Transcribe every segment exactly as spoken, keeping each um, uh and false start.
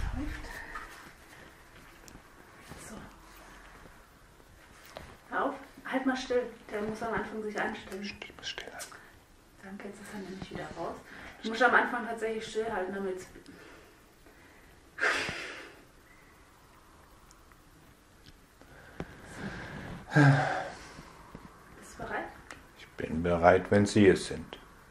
läuft. So. Hör auf, halt mal still. Der muss am Anfang sich einstellen. Ich muss still halten. Danke, jetzt ist er nämlich wieder raus. Du musst am Anfang tatsächlich stillhalten, damit es... So. Bist du bereit? Ich bin bereit, wenn Sie es sind.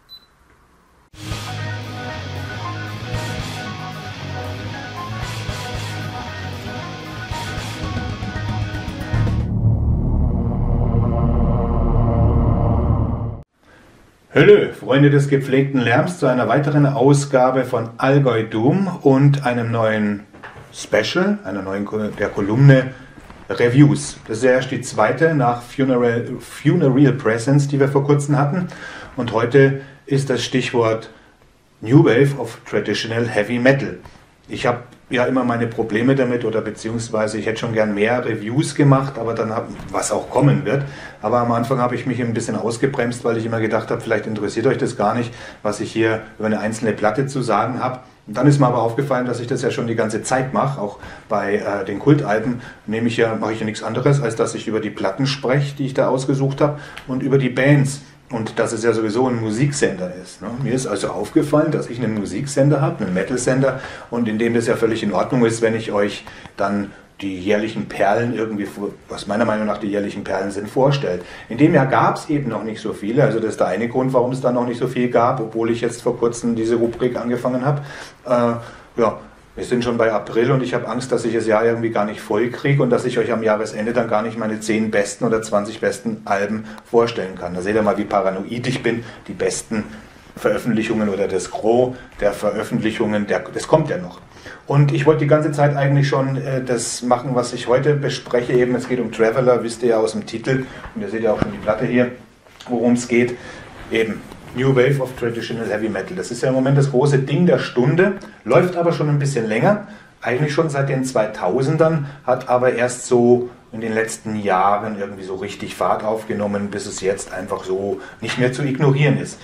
Hallo, Freunde des gepflegten Lärms, zu einer weiteren Ausgabe von Allgäu Doom und einem neuen Special, einer neuen der Kolumne Reviews. Das ist ja erst die zweite nach Funeral, Funereal Presence, die wir vor kurzem hatten. Und heute ist das Stichwort New Wave of Traditional Heavy Metal. Ich habe ja immer meine Probleme damit, oder beziehungsweise ich hätte schon gern mehr Reviews gemacht, aber dann hab, was auch kommen wird. Aber am Anfang habe ich mich ein bisschen ausgebremst, weil ich immer gedacht habe, vielleicht interessiert euch das gar nicht, was ich hier über eine einzelne Platte zu sagen habe. Und dann ist mir aber aufgefallen, dass ich das ja schon die ganze Zeit mache. Auch bei äh, den Kultalben nehme ich ja, mache ich ja nichts anderes, als dass ich über die Platten spreche, die ich da ausgesucht habe, und über die Bands. Und dass es ja sowieso ein Musiksender ist. Ne? Mir ist also aufgefallen, dass ich einen Musiksender habe, einen Metal-Sender, und in dem das ja völlig in Ordnung ist, wenn ich euch dann die jährlichen Perlen irgendwie, was meiner Meinung nach die jährlichen Perlen sind, vorstelle. In dem Jahr gab es eben noch nicht so viele, also das ist der eine Grund, warum es da noch nicht so viel gab, obwohl ich jetzt vor kurzem diese Rubrik angefangen habe. Äh, ja, wir sind schon bei April und ich habe Angst, dass ich das Jahr irgendwie gar nicht voll kriege und dass ich euch am Jahresende dann gar nicht meine zehn besten oder zwanzig besten Alben vorstellen kann. Da seht ihr mal, wie paranoid ich bin. Die besten Veröffentlichungen oder das Gros der Veröffentlichungen, der, das kommt ja noch. Und ich wollte die ganze Zeit eigentlich schon äh, das machen, was ich heute bespreche. Eben, es geht um Traveler, wisst ihr ja aus dem Titel. Und ihr seht ja auch schon die Platte hier, worum es geht. Eben New Wave of Traditional Heavy Metal. Das ist ja im Moment das große Ding der Stunde, läuft aber schon ein bisschen länger, eigentlich schon seit den zweitausendern, hat aber erst so in den letzten Jahren irgendwie so richtig Fahrt aufgenommen, bis es jetzt einfach so nicht mehr zu ignorieren ist.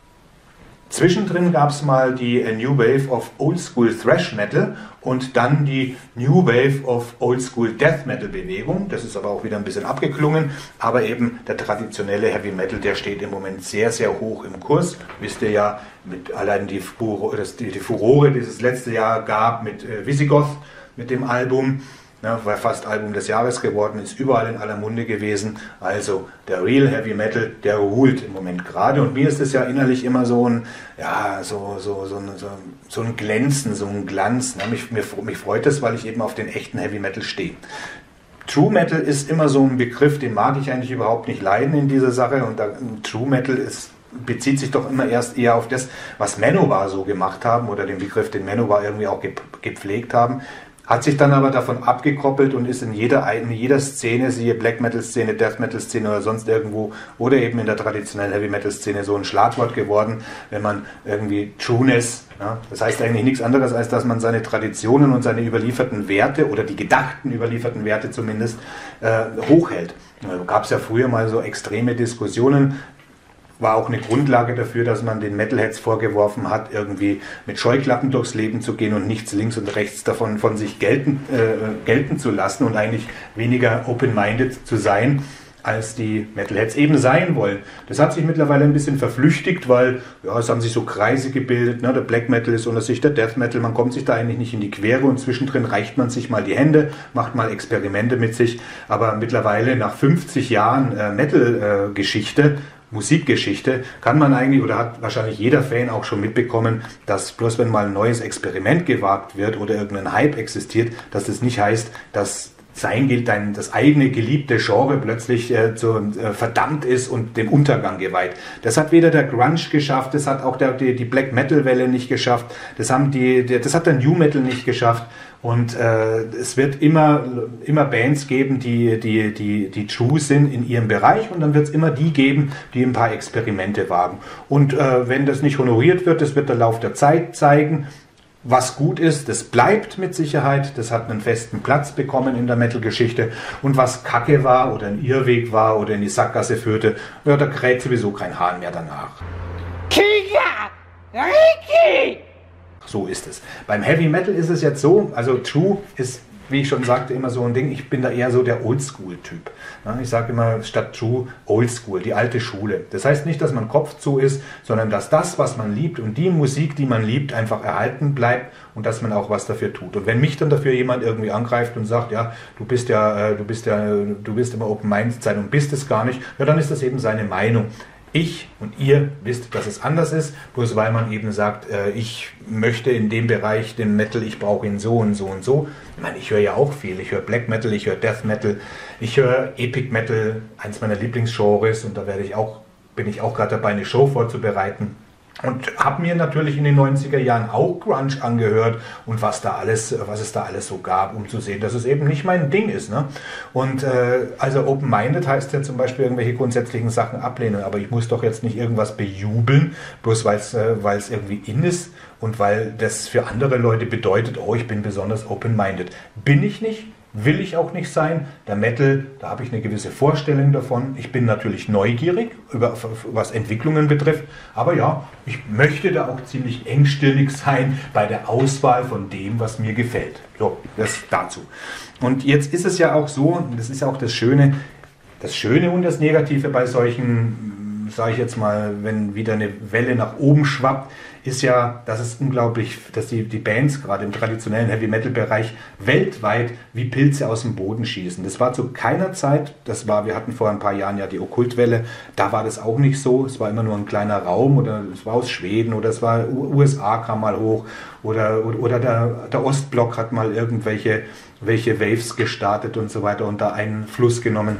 Zwischendrin gab es mal die New Wave of Old School Thrash Metal und dann die New Wave of Old School Death Metal Bewegung. Das ist aber auch wieder ein bisschen abgeklungen, aber eben der traditionelle Heavy Metal, der steht im Moment sehr, sehr hoch im Kurs. Wisst ihr ja, mit allein die Furore, das, die, die Furore, die es letztes Jahr gab mit äh, Visigoth, mit dem Album. Ja, war fast Album des Jahres geworden, ist überall in aller Munde gewesen. Also der Real Heavy Metal, der ruht im Moment gerade. Und mir ist es ja innerlich immer so ein, ja, so, so, so, so, so ein Glänzen, so ein Glanz. Ne? Mich, mich, mich freut es, weil ich eben auf den echten Heavy Metal stehe. True Metal ist immer so ein Begriff, den mag ich eigentlich überhaupt nicht leiden in dieser Sache. Und da, True Metal ist, bezieht sich doch immer erst eher auf das, was Manowar so gemacht haben, oder den Begriff, den Manowar irgendwie auch gepflegt haben. Hat sich dann aber davon abgekoppelt und ist in jeder, in jeder Szene, siehe Black Metal Szene, Death Metal Szene oder sonst irgendwo, oder eben in der traditionellen Heavy Metal Szene so ein Schlagwort geworden, wenn man irgendwie Trueness, ja, das heißt eigentlich nichts anderes, als dass man seine Traditionen und seine überlieferten Werte oder die gedachten überlieferten Werte zumindest äh, hochhält. Da gab es ja früher mal so extreme Diskussionen. War auch eine Grundlage dafür, dass man den Metalheads vorgeworfen hat, irgendwie mit Scheuklappen durchs Leben zu gehen und nichts links und rechts davon von sich gelten, äh, gelten zu lassen und eigentlich weniger open-minded zu sein, als die Metalheads eben sein wollen. Das hat sich mittlerweile ein bisschen verflüchtigt, weil ja, es haben sich so Kreise gebildet, ne? Der Black Metal ist unter sich der Death Metal, man kommt sich da eigentlich nicht in die Quere und zwischendrin reicht man sich mal die Hände, macht mal Experimente mit sich, aber mittlerweile nach fünfzig Jahren äh, Metal-Geschichte, äh, Musikgeschichte, kann man eigentlich, oder hat wahrscheinlich jeder Fan auch schon mitbekommen, dass bloß wenn mal ein neues Experiment gewagt wird oder irgendein Hype existiert, dass das nicht heißt, dass sein gilt, dein, das eigene geliebte Genre plötzlich äh, zu, äh, verdammt ist und dem Untergang geweiht. Das hat weder der Grunge geschafft, das hat auch der, die, die Black Metal Welle nicht geschafft, das, haben die, die, das hat der New Metal nicht geschafft. Und äh, es wird immer, immer Bands geben, die, die, die, die true sind in ihrem Bereich, und dann wird es immer die geben, die ein paar Experimente wagen. Und äh, wenn das nicht honoriert wird, das wird der Lauf der Zeit zeigen. Was gut ist, das bleibt mit Sicherheit, das hat einen festen Platz bekommen in der Metal-Geschichte. Und was Kacke war oder ein Irrweg war oder in die Sackgasse führte, ja, da kräht sowieso kein Hahn mehr danach. Kika! Ricky! so ist es. Beim Heavy Metal ist es jetzt so, also True ist, wie ich schon sagte, immer so ein Ding, ich bin da eher so der Oldschool-Typ. Ich sage immer statt True Oldschool, die alte Schule. Das heißt nicht, dass man Kopf zu ist, sondern dass das, was man liebt und die Musik, die man liebt, einfach erhalten bleibt und dass man auch was dafür tut. Und wenn mich dann dafür jemand irgendwie angreift und sagt, ja, du bist ja, du bist ja, du bist immer Open-Minded sein und bist es gar nicht, ja, dann ist das eben seine Meinung. Ich und ihr wisst, dass es anders ist, bloß weil man eben sagt, äh, ich möchte in dem Bereich den Metal, ich brauche ihn so und so und so. Ich meine, ich höre ja auch viel. Ich höre Black Metal, ich höre Death Metal, ich höre Epic Metal, eins meiner Lieblingsgenres, und da werde ich auch, bin ich auch gerade dabei, eine Show vorzubereiten. Und habe mir natürlich in den neunziger Jahren auch Grunge angehört und was da alles, was es da alles so gab, um zu sehen, dass es eben nicht mein Ding ist. Ne? Und äh, also Open-Minded heißt ja zum Beispiel irgendwelche grundsätzlichen Sachen ablehnen, aber ich muss doch jetzt nicht irgendwas bejubeln, bloß weil es äh, weil es irgendwie in ist und weil das für andere Leute bedeutet, oh, ich bin besonders Open-Minded. Bin ich nicht. Will ich auch nicht sein. Der Metal, da habe ich eine gewisse Vorstellung davon. Ich bin natürlich neugierig, über, was Entwicklungen betrifft. Aber ja, ich möchte da auch ziemlich engstirnig sein bei der Auswahl von dem, was mir gefällt. So, das dazu. Und jetzt ist es ja auch so, und das ist ja auch das Schöne, das Schöne und das Negative bei solchen, sage ich jetzt mal, wenn wieder eine Welle nach oben schwappt, ist ja, dass es unglaublich, dass die, die Bands gerade im traditionellen Heavy-Metal-Bereich weltweit wie Pilze aus dem Boden schießen. Das war zu keiner Zeit, das war, wir hatten vor ein paar Jahren ja die Okkultwelle, da war das auch nicht so, es war immer nur ein kleiner Raum oder es war aus Schweden oder es war U S A kam mal hoch oder, oder, oder der, der Ostblock hat mal irgendwelche welche Waves gestartet und so weiter und da einen Fluss genommen.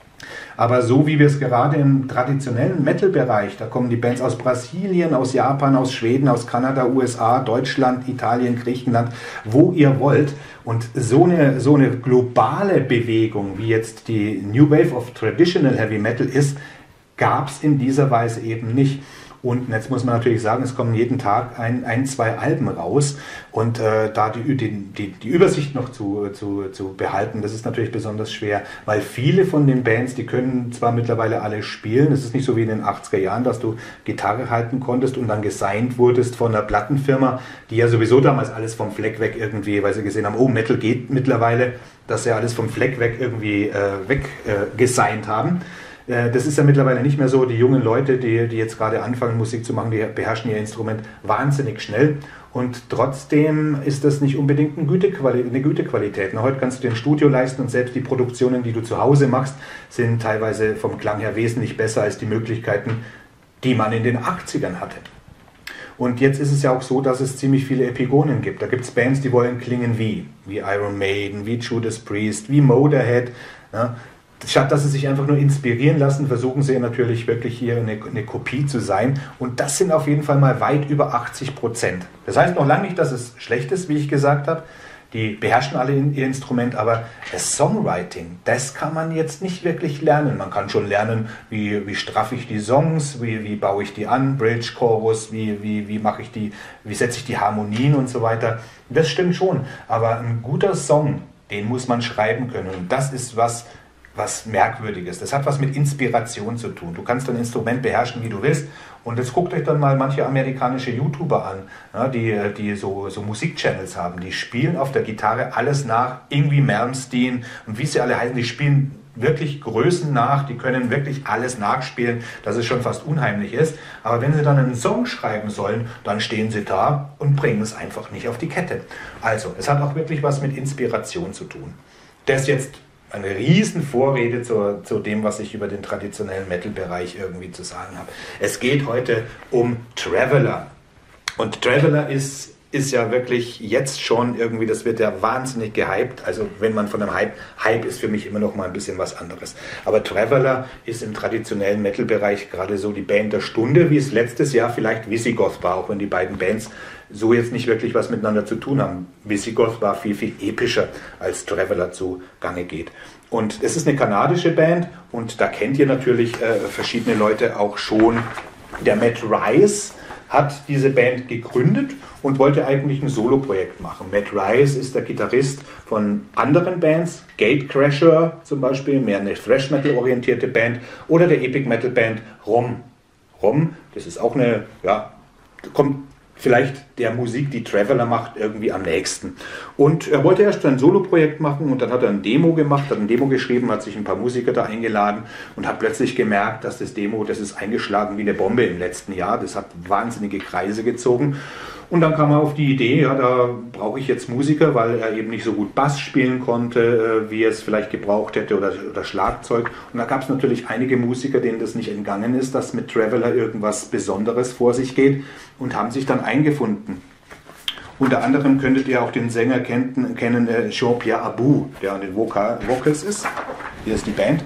Aber so wie wir es gerade im traditionellen Metal-Bereich, da kommen die Bands aus Brasilien, aus Japan, aus Schweden, aus Kanada, U S A, Deutschland, Italien, Griechenland, wo ihr wollt. Und so eine, so eine globale Bewegung, wie jetzt die New Wave of Traditional Heavy Metal ist, gab es in dieser Weise eben nicht. Und jetzt muss man natürlich sagen, es kommen jeden Tag ein, ein zwei Alben raus. Und äh, da die, die, die Übersicht noch zu, zu, zu behalten, das ist natürlich besonders schwer, weil viele von den Bands, die können zwar mittlerweile alle spielen, es ist nicht so wie in den achtziger Jahren, dass du Gitarre halten konntest und dann gesigned wurdest von einer Plattenfirma, die ja sowieso damals alles vom Fleck weg irgendwie, weil sie gesehen haben, oh, Metal geht mittlerweile, dass sie alles vom Fleck weg irgendwie äh, weg äh, gesigned haben. Das ist ja mittlerweile nicht mehr so. Die jungen Leute, die, die jetzt gerade anfangen, Musik zu machen, die beherrschen ihr Instrument wahnsinnig schnell. Und trotzdem ist das nicht unbedingt eine Gütequalität. Eine Gütequalität. Na, heute kannst du dir ein Studio leisten und selbst die Produktionen, die du zu Hause machst, sind teilweise vom Klang her wesentlich besser als die Möglichkeiten, die man in den achtzigern hatte. Und jetzt ist es ja auch so, dass es ziemlich viele Epigonen gibt. Da gibt es Bands, die wollen klingen wie, wie Iron Maiden, wie Judas Priest, wie Motorhead. Ja. Statt dass sie sich einfach nur inspirieren lassen, versuchen sie natürlich wirklich hier eine, eine Kopie zu sein. Und das sind auf jeden Fall mal weit über achtzig Prozent. Das heißt noch lange nicht, dass es schlecht ist, wie ich gesagt habe. Die beherrschen alle ihr Instrument, aber das Songwriting, das kann man jetzt nicht wirklich lernen. Man kann schon lernen, wie, wie straffe ich die Songs, wie, wie baue ich die an, Bridge, Chorus, wie, wie, wie mache ich die, wie setze ich die Harmonien und so weiter. Das stimmt schon, aber ein guter Song, den muss man schreiben können. Und das ist was, was Merkwürdiges. Das hat was mit Inspiration zu tun. Du kannst dein Instrument beherrschen, wie du willst. Und jetzt guckt euch dann mal manche amerikanische YouTuber an, ja, die, die so, so Musikchannels haben. Die spielen auf der Gitarre alles nach, Yngwie Malmsteen und wie sie alle heißen. Die spielen wirklich Größen nach, die können wirklich alles nachspielen, dass es schon fast unheimlich ist. Aber wenn sie dann einen Song schreiben sollen, dann stehen sie da und bringen es einfach nicht auf die Kette. Also, es hat auch wirklich was mit Inspiration zu tun. Das jetzt eine riesen Vorrede zu, zu dem, was ich über den traditionellen Metal-Bereich irgendwie zu sagen habe. Es geht heute um Traveler. Und Traveler ist, ist ja wirklich jetzt schon irgendwie, das wird ja wahnsinnig gehypt. Also wenn man von einem Hype, Hype ist für mich immer noch mal ein bisschen was anderes. Aber Traveler ist im traditionellen Metal-Bereich gerade so die Band der Stunde, wie es letztes Jahr vielleicht Visigoth war, auch wenn die beiden Bands so jetzt nicht wirklich was miteinander zu tun haben. Visigoth war viel, viel epischer, als Traveler zugange geht. Und es ist eine kanadische Band und da kennt ihr natürlich äh, verschiedene Leute auch schon. Der Matt Rice hat diese Band gegründet und wollte eigentlich ein Soloprojekt machen. Matt Rice ist der Gitarrist von anderen Bands, Gatecrasher zum Beispiel, mehr eine Thrash-Metal-orientierte Band, oder der Epic-Metal-Band Rom. Rom, das ist auch eine, ja, kommt vielleicht der Musik, die Traveller macht, irgendwie am nächsten. Und er wollte erst ein Soloprojekt machen und dann hat er ein Demo gemacht, hat ein Demo geschrieben, hat sich ein paar Musiker da eingeladen und hat plötzlich gemerkt, dass das Demo, das ist eingeschlagen wie eine Bombe im letzten Jahr. Das hat wahnsinnige Kreise gezogen. Und dann kam er auf die Idee, ja, da brauche ich jetzt Musiker, weil er eben nicht so gut Bass spielen konnte, wie er es vielleicht gebraucht hätte, oder, oder Schlagzeug. Und da gab es natürlich einige Musiker, denen das nicht entgangen ist, dass mit Traveller irgendwas Besonderes vor sich geht, und haben sich dann eingefunden. Unter anderem könntet ihr auch den Sänger kennen, kennen äh, Jean-Pierre Abou, der an den Vocal, Vocals ist. Hier ist die Band.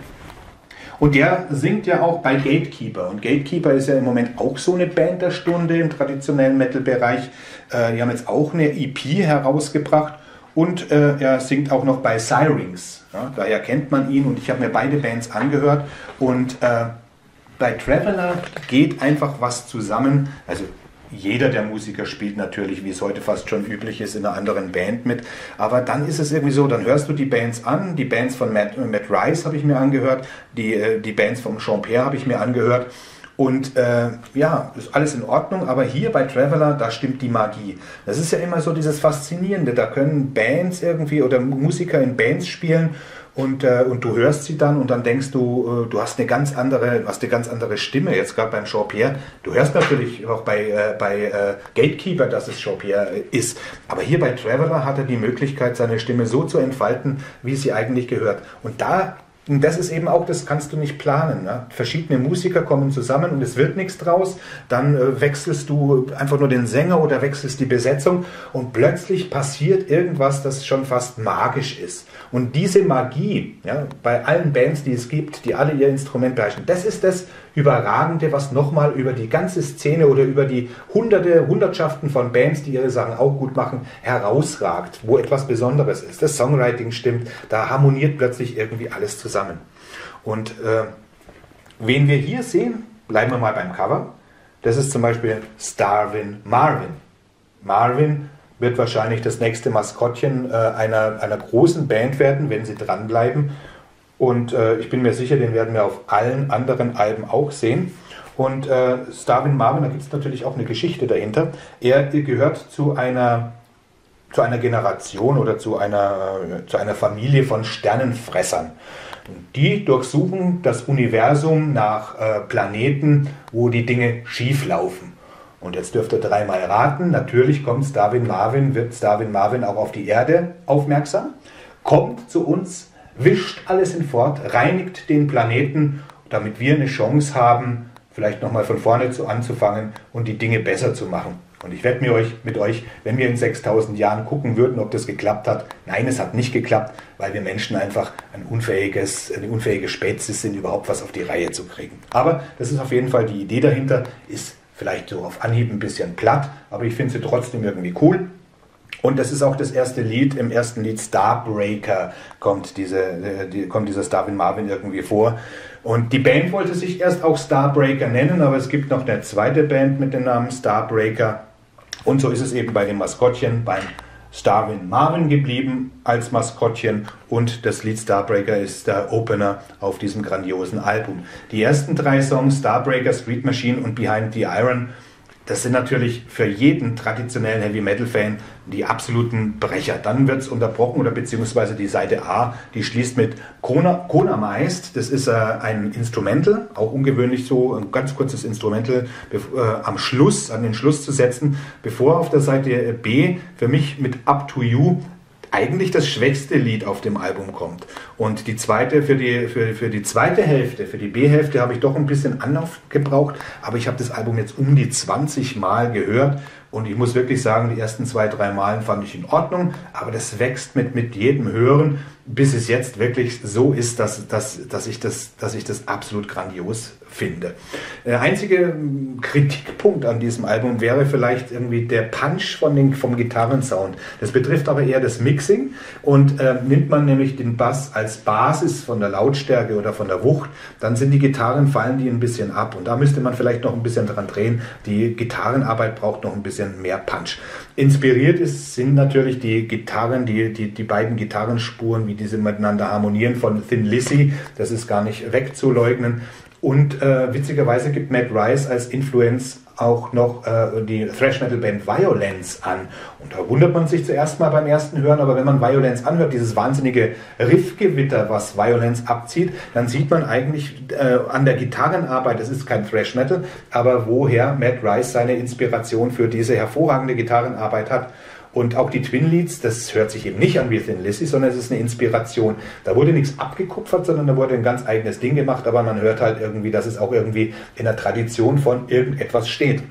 Und der singt ja auch bei Gatekeeper. Und Gatekeeper ist ja im Moment auch so eine Band der Stunde im traditionellen Metal-Bereich. Äh, die haben jetzt auch eine E P herausgebracht. Und äh, er singt auch noch bei Syrinx. Ja, daher kennt man ihn. Und ich habe mir beide Bands angehört. Und äh, bei Traveller geht einfach was zusammen. Also jeder der Musiker spielt natürlich, wie es heute fast schon üblich ist, in einer anderen Band mit. Aber dann ist es irgendwie so, dann hörst du die Bands an. Die Bands von Matt, Matt Rice habe ich mir angehört. Die, die Bands von Jean-Pierre habe ich mir angehört. Und äh, ja, ist alles in Ordnung. Aber hier bei Traveller, da stimmt die Magie. Das ist ja immer so dieses Faszinierende. Da können Bands irgendwie oder Musiker in Bands spielen. Und, äh, und du hörst sie dann und dann denkst du, äh, du hast eine ganz andere, hast eine ganz andere Stimme, jetzt gerade beim Jean-Pierre. Du hörst natürlich auch bei, äh, bei äh, Gatekeeper, dass es Jean-Pierre ist. Aber hier bei Traveller hat er die Möglichkeit, seine Stimme so zu entfalten, wie sie eigentlich gehört. Und da, und das ist eben auch, das kannst du nicht planen. Ne? Verschiedene Musiker kommen zusammen und es wird nichts draus. Dann äh, wechselst du einfach nur den Sänger oder wechselst die Besetzung und plötzlich passiert irgendwas, das schon fast magisch ist. Und diese Magie, ja, bei allen Bands, die es gibt, die alle ihr Instrument beherrschen, das ist das Überragende, was nochmal über die ganze Szene oder über die Hunderte, Hundertschaften von Bands, die ihre Sachen auch gut machen, herausragt, wo etwas Besonderes ist. Das Songwriting stimmt, da harmoniert plötzlich irgendwie alles zusammen. Und äh, wen wir hier sehen, bleiben wir mal beim Cover, das ist zum Beispiel Starvin Marvin. Marvin wird wahrscheinlich das nächste Maskottchen äh, einer, einer großen Band werden, wenn sie dranbleiben. Und äh, ich bin mir sicher, den werden wir auf allen anderen Alben auch sehen. Und äh, Starvin Marvin, da gibt es natürlich auch eine Geschichte dahinter. Er gehört zu einer, zu einer Generation oder zu einer, äh, zu einer Familie von Sternenfressern. Die durchsuchen das Universum nach äh, Planeten, wo die Dinge schief laufen. Und jetzt dürft ihr dreimal raten, natürlich kommt Starvin Marvin, wird Starvin Marvin auch auf die Erde aufmerksam, kommt zu uns, wischt alles hinfort, reinigt den Planeten, damit wir eine Chance haben, vielleicht nochmal von vorne zu anzufangen und die Dinge besser zu machen. Und ich wette mir euch, mit euch, wenn wir in sechstausend Jahren gucken würden, ob das geklappt hat, nein, es hat nicht geklappt, weil wir Menschen einfach ein unfähiges, eine unfähige Spezies sind, überhaupt was auf die Reihe zu kriegen. Aber das ist auf jeden Fall die Idee dahinter, ist vielleicht so auf Anhieb ein bisschen platt, aber ich finde sie trotzdem irgendwie cool. Und das ist auch das erste Lied, im ersten Lied Starbreaker kommt, diese, die, kommt dieser Starvin Marvin irgendwie vor. Und die Band wollte sich erst auch Starbreaker nennen, aber es gibt noch eine zweite Band mit dem Namen Starbreaker. Und so ist es eben bei dem Maskottchen, beim Starvin Marvin geblieben als Maskottchen, und das Lied Starbreaker ist der Opener auf diesem grandiosen Album. Die ersten drei Songs, Starbreaker, Street Machine und Behind the Iron, das sind natürlich für jeden traditionellen Heavy-Metal-Fan die absoluten Brecher. Dann wird es unterbrochen, oder beziehungsweise die Seite A, die schließt mit Kona, Kona meist. Das ist äh, ein Instrumental, auch ungewöhnlich so, ein ganz kurzes Instrumental äh, am Schluss, an den Schluss zu setzen, bevor auf der Seite B für mich mit Up to You eigentlich das schwächste Lied auf dem Album kommt. Und die zweite, für die, für, für die zweite Hälfte, für die B-Hälfte habe ich doch ein bisschen Anlauf gebraucht, aber ich habe das Album jetzt um die zwanzig Mal gehört. Und ich muss wirklich sagen, die ersten zwei, drei Malen fand ich in Ordnung, aber das wächst mit, mit jedem Hören, bis es jetzt wirklich so ist, dass, dass, dass, ich, das, dass ich das absolut grandios finde. Der einzige Kritikpunkt an diesem Album wäre vielleicht irgendwie der Punch von den, vom Gitarrensound. Das betrifft aber eher das Mixing, und äh, nimmt man nämlich den Bass als Basis von der Lautstärke oder von der Wucht, dann sind die Gitarren, fallen die ein bisschen ab, und da müsste man vielleicht noch ein bisschen dran drehen. Die Gitarrenarbeit braucht noch ein bisschen mehr Punch. Inspiriert ist, sind natürlich die Gitarren, die, die, die beiden Gitarrenspuren, wie diese miteinander harmonieren, von Thin Lizzy, das ist gar nicht wegzuleugnen. Und äh, witzigerweise gibt Matt Rice als Influenz auch noch äh, die Thrash-Metal-Band Violence an. Und da wundert man sich zuerst mal beim ersten Hören, aber wenn man Violence anhört, dieses wahnsinnige Riffgewitter, was Violence abzieht, dann sieht man eigentlich äh, an der Gitarrenarbeit, es ist kein Thrash-Metal, aber woher Matt Rice seine Inspiration für diese hervorragende Gitarrenarbeit hat. Und auch die Twin Leads, das hört sich eben nicht an wie Thin Lizzy, sondern es ist eine Inspiration. Da wurde nichts abgekupfert, sondern da wurde ein ganz eigenes Ding gemacht, aber man hört halt irgendwie, dass es auch irgendwie in der Tradition von irgendetwas steht.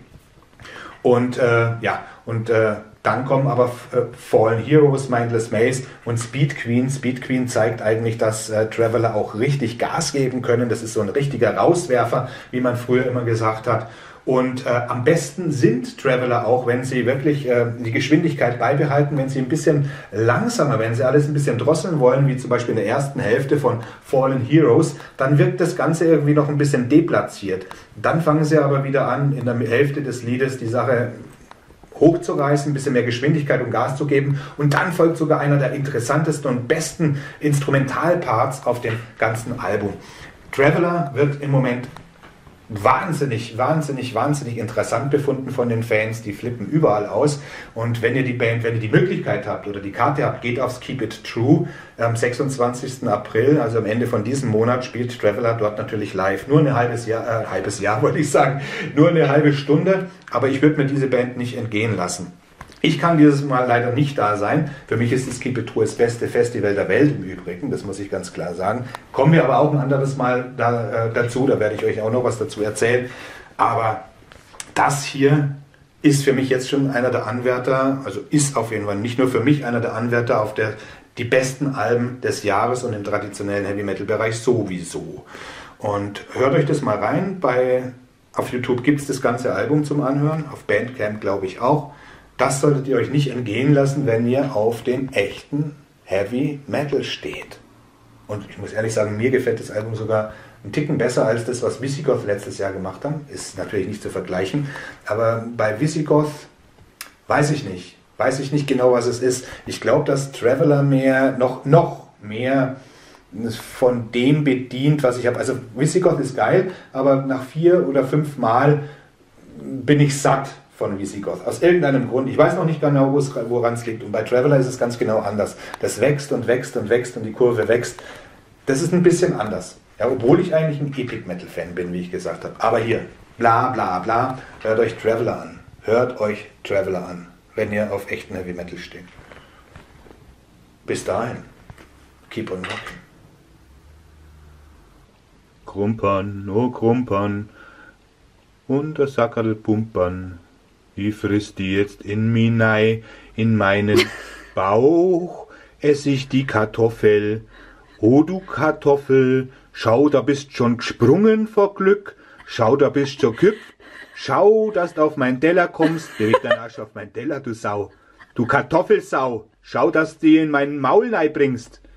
Und äh, ja, und äh, dann kommen aber äh, Fallen Heroes, Mindless Maze und Speed Queen. Speed Queen zeigt eigentlich, dass äh, Traveller auch richtig Gas geben können. Das ist so ein richtiger Rauswerfer, wie man früher immer gesagt hat. Und äh, am besten sind Traveller auch, wenn sie wirklich äh, die Geschwindigkeit beibehalten, wenn sie ein bisschen langsamer, wenn sie alles ein bisschen drosseln wollen, wie zum Beispiel in der ersten Hälfte von Fallen Heroes, dann wirkt das Ganze irgendwie noch ein bisschen deplatziert. Dann fangen sie aber wieder an, in der Hälfte des Liedes die Sache hochzureißen, ein bisschen mehr Geschwindigkeit und Gas zu geben. Und dann folgt sogar einer der interessantesten und besten Instrumentalparts auf dem ganzen Album. Traveller wird im Moment wahnsinnig, wahnsinnig, wahnsinnig interessant befunden von den Fans. Die flippen überall aus. Und wenn ihr die Band, wenn ihr die Möglichkeit habt oder die Karte habt, geht aufs Keep It True. Am sechsundzwanzigsten April, also am Ende von diesem Monat, spielt Traveller dort natürlich live. Nur ein halbes Jahr, äh, halbes Jahr wollte ich sagen, nur eine halbe Stunde. Aber ich würde mir diese Band nicht entgehen lassen. Ich kann dieses Mal leider nicht da sein. Für mich ist das Keep It True das beste Festival der Welt im Übrigen, das muss ich ganz klar sagen. Kommen wir aber auch ein anderes Mal da, äh, dazu, da werde ich euch auch noch was dazu erzählen. Aber das hier ist für mich jetzt schon einer der Anwärter, also ist auf jeden Fall nicht nur für mich einer der Anwärter auf der, die besten Alben des Jahres und im traditionellen Heavy-Metal-Bereich sowieso. Und hört euch das mal rein. Bei, auf YouTube gibt es das ganze Album zum Anhören, auf Bandcamp glaube ich auch. Das solltet ihr euch nicht entgehen lassen, wenn ihr auf den echten Heavy Metal steht. Und ich muss ehrlich sagen, mir gefällt das Album sogar einen Ticken besser als das, was Visigoth letztes Jahr gemacht haben. Ist natürlich nicht zu vergleichen. Aber bei Visigoth weiß ich nicht. Weiß ich nicht genau, was es ist. Ich glaube, dass Traveller mehr, noch, noch mehr von dem bedient, was ich habe. Also Visigoth ist geil, aber nach vier oder fünf Mal bin ich satt von Visigoth. Aus irgendeinem Grund. Ich weiß noch nicht genau, woran es liegt. Und bei Traveller ist es ganz genau anders. Das wächst und wächst und wächst und die Kurve wächst. Das ist ein bisschen anders. Ja, obwohl ich eigentlich ein Epic Metal Fan bin, wie ich gesagt habe. Aber hier, bla bla bla, hört euch Traveller an. Hört euch Traveller an, wenn ihr auf echten Heavy Metal steht. Bis dahin. Keep on rocking. Krumpern, oh Krumpern, und das Sackerl pumpern. Ich frisst die jetzt in mi nei, in meinen Bauch, ess ich die Kartoffel. Oh du Kartoffel, schau, da bist schon gesprungen vor Glück, schau, da bist schon gehüpft, schau, dass du auf meinen Teller kommst, beweg deinen Arsch auf meinen Teller, du Sau. Du Kartoffelsau, schau, dass du die in meinen Maul nei bringst.